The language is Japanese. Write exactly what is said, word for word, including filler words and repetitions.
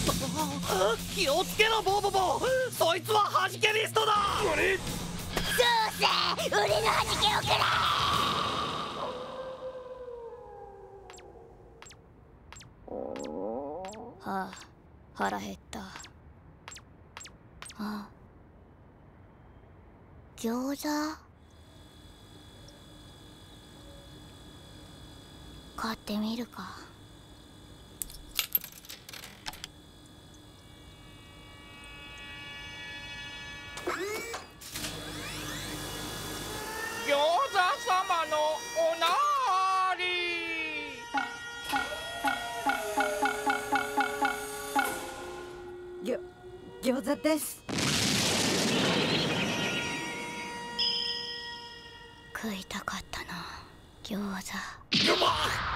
気をつけろボーボボ、そいつはハジケリストだ。 そうせ、俺のハジケをくれ。はあ、腹減った。あ、餃子買ってみるか。 餃子様のおなーり。 ぎょ餃子です。 食いたかったな、餃子。 うまっ。